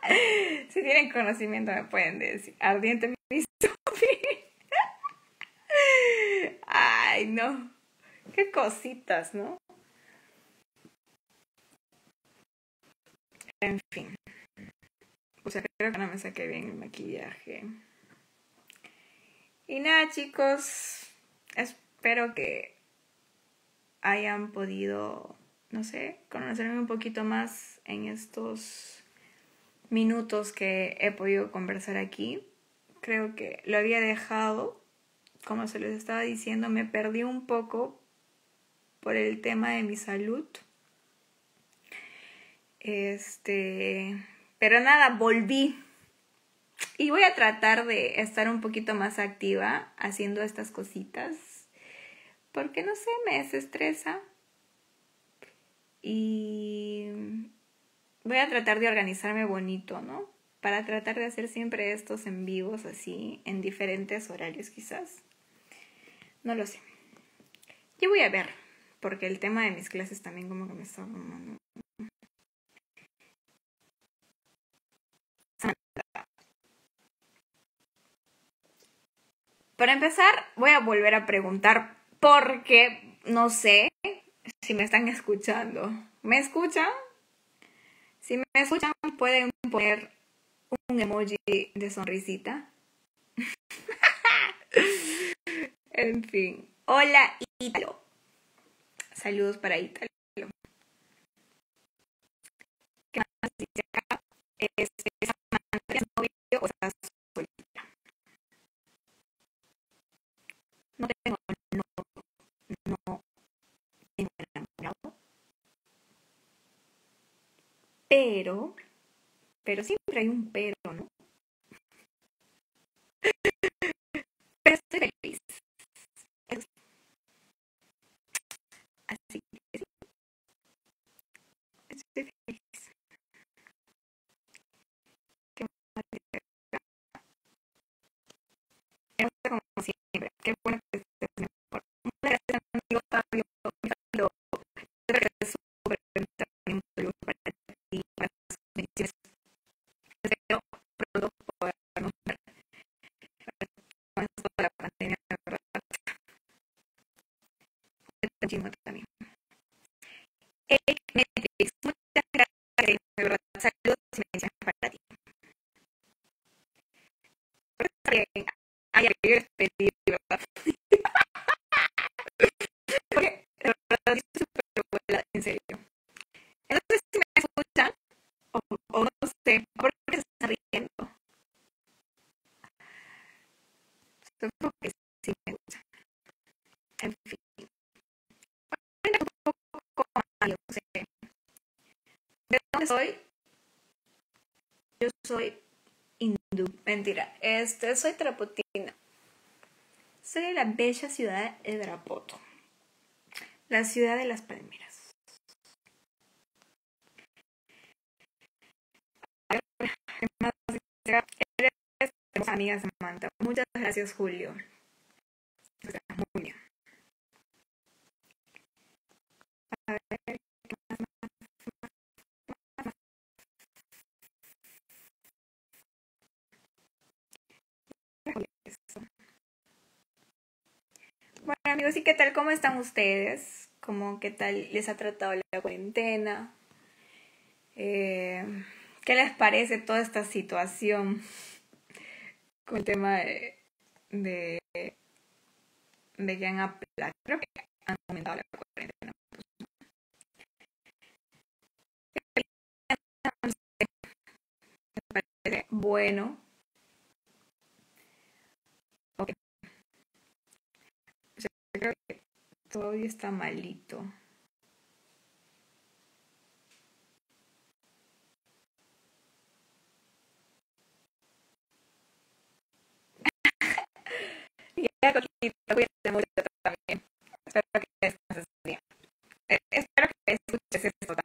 Si tienen conocimiento me pueden decir. Ardiente mi Ay, no. Qué cositas, ¿no? En fin. O sea, creo que no me saqué bien el maquillaje. Y nada, chicos. Espero que hayan podido, no sé, conocerme un poquito más en estos minutos que he podido conversar aquí. Creo que lo había dejado, como se les estaba diciendo, me perdí un poco por el tema de mi salud. Pero nada, volví. Y voy a tratar de estar un poquito más activa haciendo estas cositas. Porque no sé, me desestresa. Y voy a tratar de organizarme bonito, ¿no? Para tratar de hacer siempre estos en vivos así, en diferentes horarios quizás. No lo sé. Yo voy a ver, porque el tema de mis clases también como que me está... Para empezar, voy a volver a preguntar porque no sé si me están escuchando. ¿Me escuchan? Si me escuchan, pueden poner un emoji de sonrisita. En fin. Hola, Ítalo. Saludos para Ítalo. ¿Qué más dice acá? ¿Es novio o estás soltera? No tengo no tengo enamorado. Pero siempre hay un pero, ¿no? Pero estoy feliz. Así que sí, estoy feliz. Qué mal, como siempre. Qué bueno que estés mejor. Muchas gracias, amigo Fabio. Espero que estés súper bien. Un saludo para ti, para tus bendiciones. Espero pronto podernos ver. Con esto de la pandemia, de verdad. También. Netflix, muchas gracias, de verdad. Saludos y bendiciones para ti. Ay, yo despedí, ¿verdad? Porque, de verdad, es súper buena, en serio. Entonces, si me escuchan, o no sé, ¿por qué se están riendo? Supongo que sí me escuchan. En fin. Un poco más, no sé. ¿De dónde soy? Yo soy hindú. Mentira. Soy trapotina. Soy de la bella ciudad de Drapoto. La ciudad de las palmeras. Eres hermosa amiga Samantha. Muchas gracias, Julio. Muy bien. A ver, ¿qué más? Bueno, amigos, ¿y qué tal? ¿Cómo están ustedes? ¿Qué tal les ha tratado la cuarentena? ¿Qué les parece toda esta situación con el tema de que creo que han aumentado la cuarentena? Me parece bueno. Okay. Yo creo que todavía está malito. Ya, Coquito, cuídate mucho también. Espero que descanses bien. Espero que escuches esto